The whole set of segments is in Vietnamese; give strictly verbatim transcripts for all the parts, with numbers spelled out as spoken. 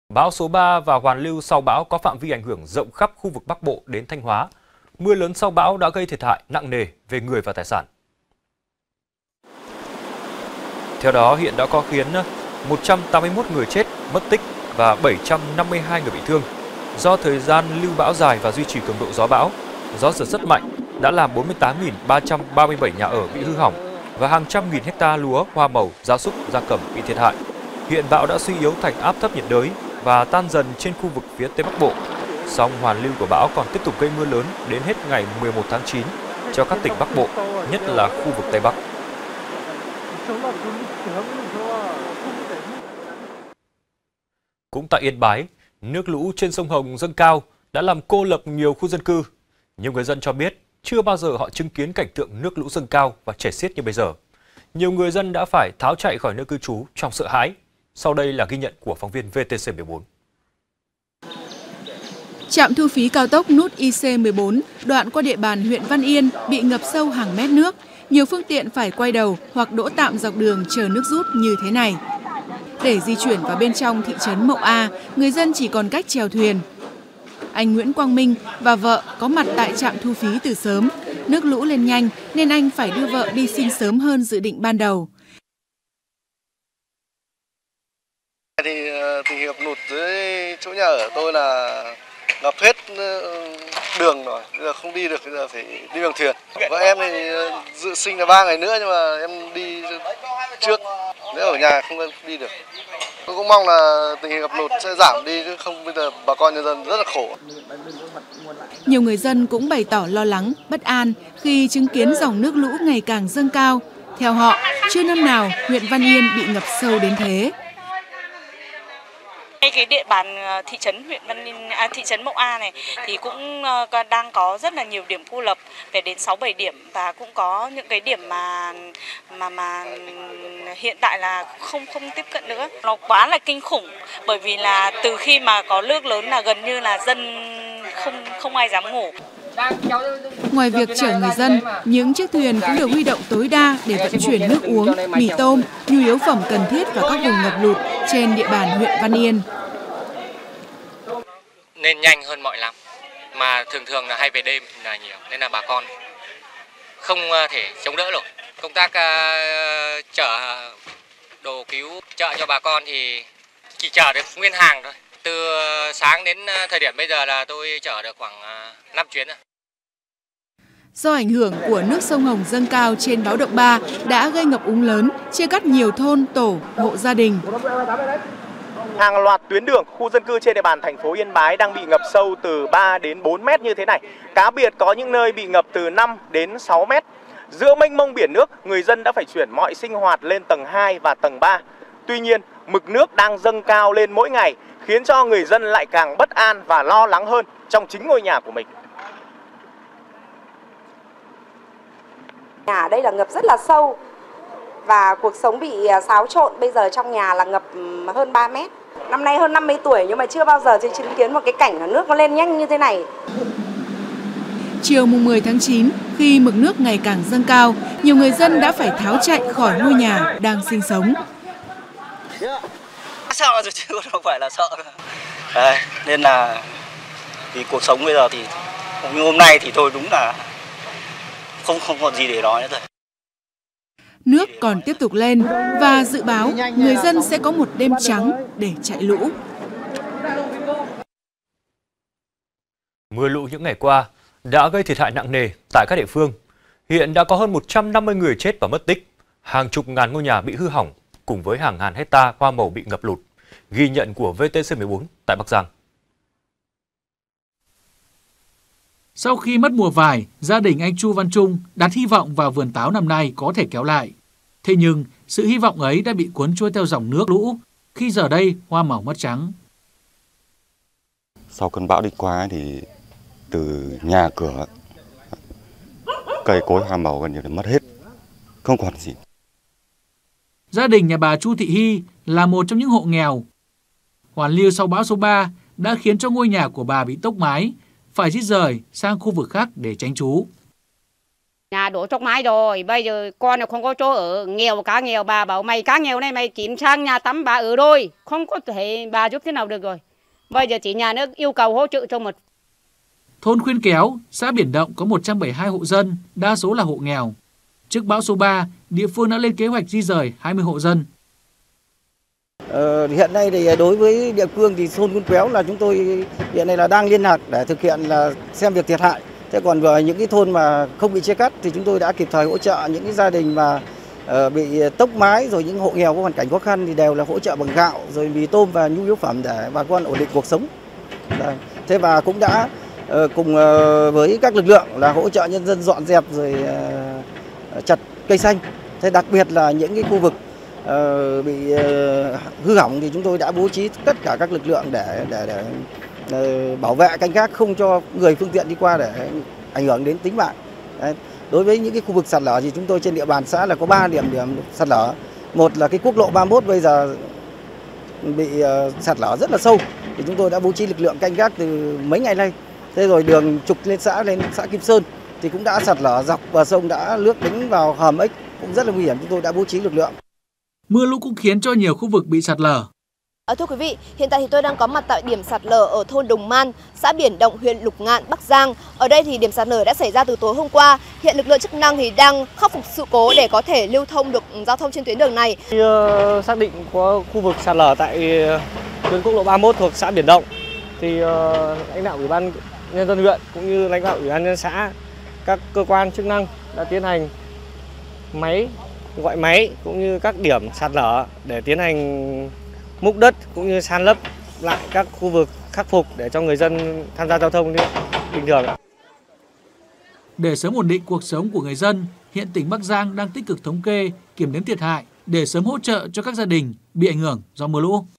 Bão số ba và hoàn lưu sau bão có phạm vi ảnh hưởng rộng khắp khu vực Bắc Bộ đến Thanh Hóa. Mưa lớn sau bão đã gây thiệt hại nặng nề về người và tài sản. Theo đó, hiện đã có khiến một trăm tám mươi mốt người chết, mất tích và bảy trăm năm mươi hai người bị thương. Do thời gian lưu bão dài và duy trì cường độ gió bão, gió giật rất mạnh đã làm bốn mươi tám nghìn ba trăm ba mươi bảy nhà ở bị hư hỏng và hàng trăm nghìn hecta lúa, hoa màu, gia súc, gia cầm bị thiệt hại. Hiện bão đã suy yếu thành áp thấp nhiệt đới và tan dần trên khu vực phía Tây Bắc Bộ. Song hoàn lưu của bão còn tiếp tục gây mưa lớn đến hết ngày mười một tháng chín cho các tỉnh Bắc Bộ, nhất là khu vực Tây Bắc. Cũng tại Yên Bái, nước lũ trên sông Hồng dâng cao đã làm cô lập nhiều khu dân cư. Nhiều người dân cho biết chưa bao giờ họ chứng kiến cảnh tượng nước lũ dâng cao và chảy xiết như bây giờ. Nhiều người dân đã phải tháo chạy khỏi nơi cư trú trong sợ hãi. Sau đây là ghi nhận của phóng viên vê tê xê mười bốn. Trạm thu phí cao tốc nút i xê mười bốn đoạn qua địa bàn huyện Văn Yên bị ngập sâu hàng mét nước. Nhiều phương tiện phải quay đầu hoặc đỗ tạm dọc đường chờ nước rút như thế này. Để di chuyển vào bên trong thị trấn Mậu A, người dân chỉ còn cách chèo thuyền. Anh Nguyễn Quang Minh và vợ có mặt tại trạm thu phí từ sớm. Nước lũ lên nhanh nên anh phải đưa vợ đi xin sớm hơn dự định ban đầu. Thì tình hình ngập lụt dưới chỗ nhà ở tôi là ngập hết đường rồi, bây giờ không đi được, bây giờ phải đi bằng thuyền. Vợ em thì dự sinh là ba ngày nữa nhưng mà em đi trước, nếu ở nhà không đi được. Tôi cũng mong là tình hình ngập lụt sẽ giảm đi chứ không bây giờ bà con nhân dân rất là khổ. Nhiều người dân cũng bày tỏ lo lắng, bất an khi chứng kiến dòng nước lũ ngày càng dâng cao. Theo họ, chưa năm nào huyện Văn Yên bị ngập sâu đến thế. Cái địa bàn thị trấn huyện Văn Yên, à, thị trấn Mậu A này thì cũng uh, đang có rất là nhiều điểm cô lập, về đến sáu bảy điểm, và cũng có những cái điểm mà mà mà hiện tại là không không tiếp cận nữa. Nó quá là kinh khủng, bởi vì là từ khi mà có nước lớn là gần như là dân không không ai dám ngủ. Ngoài việc chở người dân, những chiếc thuyền cũng được huy động tối đa để vận chuyển nước uống, mì tôm, nhu yếu phẩm cần thiết vào các vùng ngập lụt trên địa bàn huyện Văn Yên. Nên nhanh hơn mọi năm, mà thường thường là hay về đêm là nhiều, nên là bà con không thể chống đỡ nổi. Công tác uh, chở đồ cứu trợ cho bà con thì chỉ chở được nguyên hàng thôi. Từ sáng đến thời điểm bây giờ là tôi chở được khoảng năm chuyến rồi. Do ảnh hưởng của nước sông Hồng dâng cao trên báo động ba đã gây ngập úng lớn, chia cắt nhiều thôn, tổ, hộ gia đình. Hàng loạt tuyến đường, khu dân cư trên địa bàn thành phố Yên Bái đang bị ngập sâu từ ba đến bốn mét như thế này. Cá biệt có những nơi bị ngập từ năm đến sáu mét. Giữa mênh mông biển nước, người dân đã phải chuyển mọi sinh hoạt lên tầng hai và tầng ba. Tuy nhiên, mực nước đang dâng cao lên mỗi ngày, khiến cho người dân lại càng bất an và lo lắng hơn trong chính ngôi nhà của mình. Nhà ở đây là ngập rất là sâu và cuộc sống bị xáo trộn, bây giờ trong nhà là ngập hơn ba mét. Năm nay hơn năm mươi tuổi nhưng mà chưa bao giờ tôi chứng kiến một cái cảnh là nước nó lên nhanh như thế này. Chiều mùng mười tháng chín, khi mực nước ngày càng dâng cao, nhiều người dân đã phải tháo chạy khỏi ngôi nhà đang sinh sống. Sợ rồi chứ không phải là sợ. Đấy, nên là vì cuộc sống bây giờ thì như hôm nay thì tôi đúng là không không còn gì để nói nữa rồi. Nước còn tiếp tục lên và dự báo người dân sẽ có một đêm trắng để chạy lũ. Mưa lũ những ngày qua đã gây thiệt hại nặng nề tại các địa phương. Hiện đã có hơn một trăm năm mươi người chết và mất tích, hàng chục ngàn ngôi nhà bị hư hỏng cùng với hàng ngàn hecta hoa màu bị ngập lụt. Ghi nhận của vê tê xê mười bốn tại Bắc Giang. Sau khi mất mùa vải, gia đình anh Chu Văn Trung đặt hy vọng vào vườn táo năm nay có thể kéo lại. Thế nhưng, sự hy vọng ấy đã bị cuốn trôi theo dòng nước lũ, khi giờ đây hoa màu mất trắng. Sau cơn bão đi qua thì từ nhà cửa, cây cối hoa màu gần như là mất hết, không còn gì. Gia đình nhà bà Chu Thị Hy là một trong những hộ nghèo. Hoàn lưu sau bão số ba đã khiến cho ngôi nhà của bà bị tốc mái, phải di rời sang khu vực khác để tránh trú. Nhà đổ chốc mái rồi, bây giờ con không có chỗ ở, nghèo cá nghèo, bà bảo mày cá nghèo này mày kiếm sang nhà tắm bà ở thôi, không có thể bà giúp thế nào được rồi. Bây giờ chỉ nhà nước yêu cầu hỗ trợ cho một. Thôn Khuyên Kéo, xã Biển Động có một trăm bảy mươi hai hộ dân, đa số là hộ nghèo. Trước bão số ba, địa phương đã lên kế hoạch di rời hai mươi hộ dân. Ờ, hiện nay thì đối với địa phương thì thôn Khuyên Kéo là chúng tôi hiện nay là đang liên lạc để thực hiện là xem việc thiệt hại. Thế còn với những cái thôn mà không bị chia cắt thì chúng tôi đã kịp thời hỗ trợ những cái gia đình mà uh, bị tốc mái, rồi những hộ nghèo có hoàn cảnh khó khăn thì đều là hỗ trợ bằng gạo, rồi mì tôm và nhu yếu phẩm để bà con ổn định cuộc sống. Đây. Thế và cũng đã uh, cùng uh, với các lực lượng là hỗ trợ nhân dân dọn dẹp rồi uh, chặt cây xanh. Thế đặc biệt là những cái khu vực uh, bị uh, hư hỏng thì chúng tôi đã bố trí tất cả các lực lượng để để để bảo vệ canh gác không cho người phương tiện đi qua để ảnh hưởng đến tính mạng. Đấy. Đối với những cái khu vực sạt lở thì chúng tôi trên địa bàn xã là có ba điểm điểm sạt lở. Một là cái quốc lộ ba mươi mốt bây giờ bị sạt lở rất là sâu thì chúng tôi đã bố trí lực lượng canh gác từ mấy ngày nay. Thế rồi đường trục lên xã lên xã Kim Sơn thì cũng đã sạt lở dọc bờ sông, đã nước đánh vào hầm ếch cũng rất là nguy hiểm, chúng tôi đã bố trí lực lượng. Mưa lũ cũng khiến cho nhiều khu vực bị sạt lở. À, thưa quý vị, hiện tại thì tôi đang có mặt tại điểm sạt lở ở thôn Đồng Man, xã Biển Động, huyện Lục Ngạn, Bắc Giang. Ở đây thì điểm sạt lở đã xảy ra từ tối hôm qua. Hiện lực lượng chức năng thì đang khắc phục sự cố để có thể lưu thông được giao thông trên tuyến đường này. Khi uh, xác định có khu vực sạt lở tại tuyến quốc lộ ba mươi mốt thuộc xã Biển Động thì uh, lãnh đạo Ủy ban nhân dân huyện cũng như lãnh đạo Ủy ban nhân dân xã, các cơ quan chức năng đã tiến hành máy gọi máy cũng như các điểm sạt lở để tiến hành múc đất cũng như san lấp lại các khu vực, khắc phục để cho người dân tham gia giao thông bình thường. Để sớm ổn định cuộc sống của người dân, hiện tỉnh Bắc Giang đang tích cực thống kê, kiểm đếm thiệt hại để sớm hỗ trợ cho các gia đình bị ảnh hưởng do mưa lũ.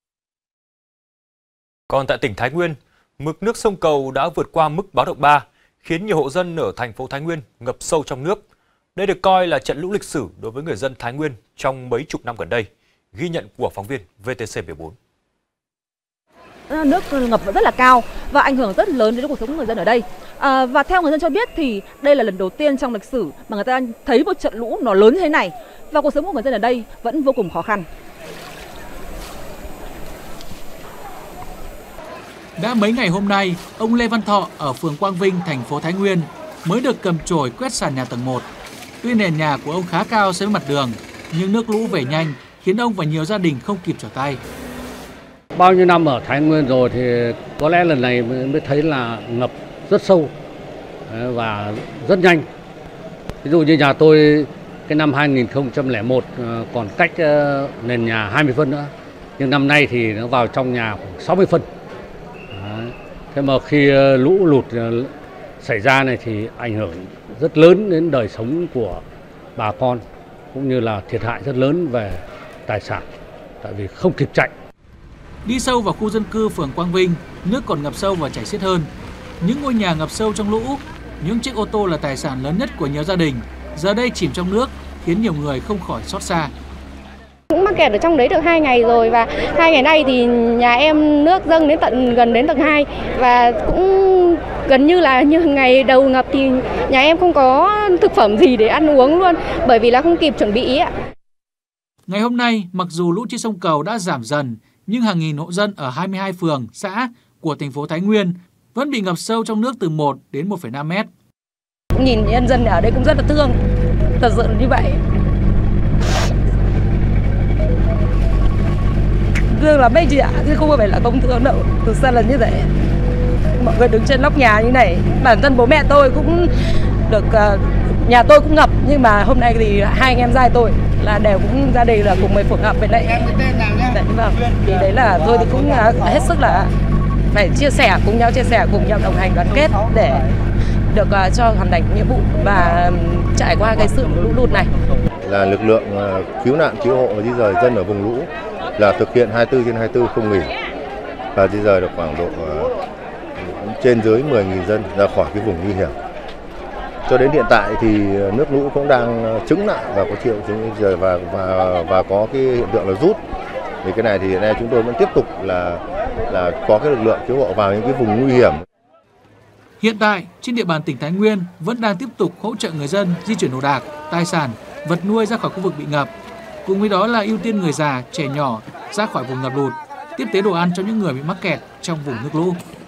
Còn tại tỉnh Thái Nguyên, mực nước sông Cầu đã vượt qua mức báo động ba, khiến nhiều hộ dân ở thành phố Thái Nguyên ngập sâu trong nước. Đây được coi là trận lũ lịch sử đối với người dân Thái Nguyên trong mấy chục năm gần đây. Ghi nhận của phóng viên vê tê xê mười bốn. Nước ngập rất là cao và ảnh hưởng rất lớn đến cuộc sống của người dân ở đây. À, và theo người dân cho biết thì đây là lần đầu tiên trong lịch sử mà người ta thấy một trận lũ nó lớn như thế này và cuộc sống của người dân ở đây vẫn vô cùng khó khăn. Đã mấy ngày hôm nay, ông Lê Văn Thọ ở phường Quang Vinh, thành phố Thái Nguyên mới được cầm chổi quét sàn nhà tầng một. Tuy nền nhà của ông khá cao so với mặt đường, nhưng nước lũ về nhanh khiến ông và nhiều gia đình không kịp trở tay. Bao nhiêu năm ở Thái Nguyên rồi thì có lẽ lần này mới thấy là ngập rất sâu và rất nhanh. Ví dụ như nhà tôi cái năm hai nghìn không trăm lẻ một còn cách nền nhà hai mươi phân nữa, nhưng năm nay thì nó vào trong nhà khoảng sáu mươi phân. Thế mà khi lũ lụt xảy ra này thì ảnh hưởng rất lớn đến đời sống của bà con, cũng như là thiệt hại rất lớn về tài sản, tại vì không kịp chạy. Đi sâu vào khu dân cư phường Quang Vinh, nước còn ngập sâu và chảy xiết hơn. Những ngôi nhà ngập sâu trong lũ, những chiếc ô tô là tài sản lớn nhất của nhiều gia đình, giờ đây chìm trong nước, khiến nhiều người không khỏi xót xa. Cũng mắc kẹt ở trong đấy được hai ngày rồi và hai ngày nay thì nhà em nước dâng đến tận gần đến tầng hai và cũng gần như là như ngày đầu ngập thì nhà em không có thực phẩm gì để ăn uống luôn bởi vì là không kịp chuẩn bị ạ. Ngày hôm nay, mặc dù lũ trên sông Cầu đã giảm dần, nhưng hàng nghìn hộ dân ở hai mươi hai phường, xã của thành phố Thái Nguyên vẫn bị ngập sâu trong nước từ một đến một phẩy năm mét. Nhìn nhân dân ở đây cũng rất là thương, thật sự là như vậy. Thương lắm đấy chị ạ, chứ không phải là không thương đâu, thực ra là như thế. Mọi người đứng trên nóc nhà như này, bản thân bố mẹ tôi cũng được, nhà tôi cũng ngập, nhưng mà hôm nay thì hai anh em trai tôi là đều cũng gia đình là cùng mấy phường ngập bên đây. Đấy, vâng. Thì đấy là tôi thì cũng hết sức là phải chia sẻ, cùng nhau chia sẻ, cùng nhau đồng hành đoàn kết để được cho hoàn thành nhiệm vụ và trải qua cái sự lũ lụt này. Là lực lượng cứu nạn cứu hộ và di rời dân ở vùng lũ là thực hiện hai mươi tư trên hai mươi tư không nghỉ và di rời được khoảng độ trên dưới mười nghìn dân ra khỏi cái vùng nguy hiểm. Cho đến hiện tại thì nước lũ cũng đang chứng lại và có triệu chứng rời và và và có cái hiện tượng là rút. Thì cái này thì hiện nay chúng tôi vẫn tiếp tục là là có cái lực lượng cứu hộ vào những cái vùng nguy hiểm. Hiện tại, trên địa bàn tỉnh Thái Nguyên vẫn đang tiếp tục hỗ trợ người dân di chuyển đồ đạc, tài sản, vật nuôi ra khỏi khu vực bị ngập. Cùng với đó là ưu tiên người già, trẻ nhỏ ra khỏi vùng ngập lụt, tiếp tế đồ ăn cho những người bị mắc kẹt trong vùng nước lũ.